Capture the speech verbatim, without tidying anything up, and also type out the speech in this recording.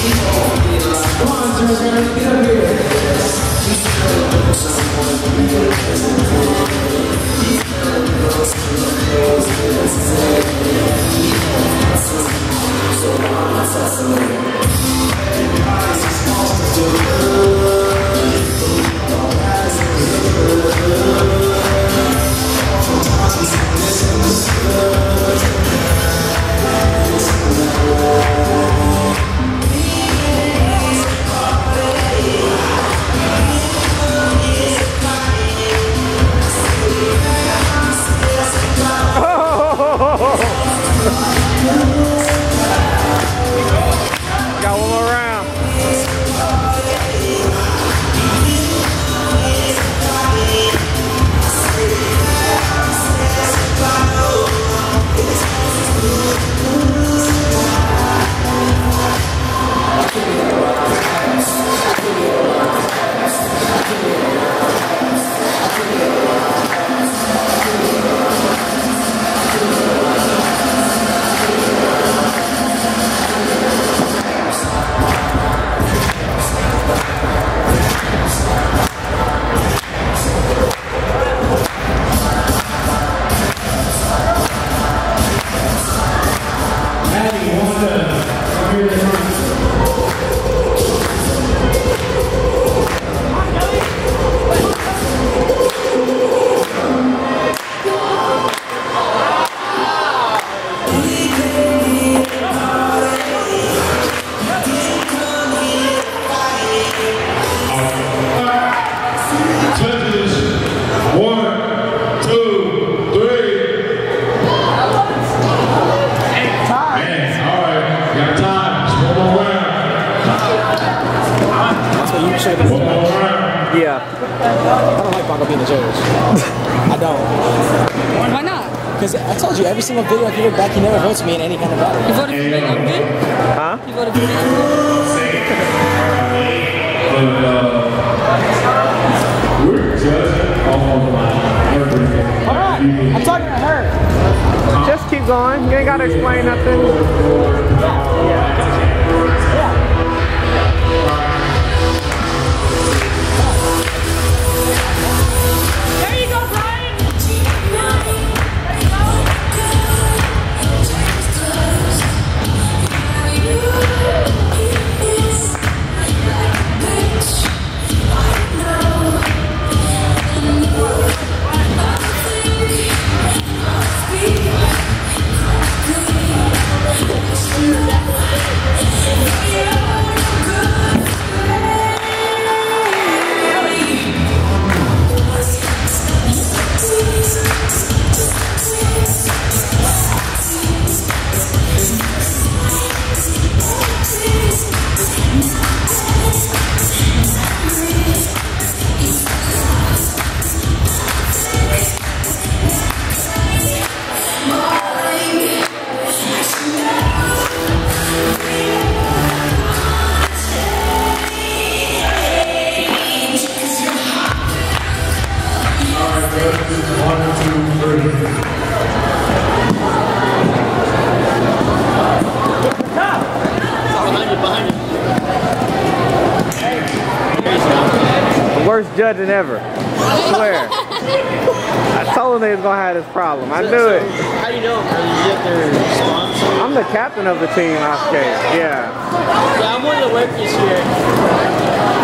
Yeah. I don't like Bongo being the judge. I don't. Why not? Because I told you, every single video, if you look back, he never votes me in any kind of battle. You voted for me, I'm good? Huh? You voted for me, I'm good? We're judging off of my everything. Alright, I'm talking to her. Just keep going. You ain't gotta explain nothing. Yeah. Yeah. Worst judging ever. I swear. I told them they was gonna have this problem. I so, knew so it. How do you know? Are you get their sponsor? I'm the captain of the team, I skate. Yeah. Yeah, I'm one of the workers here.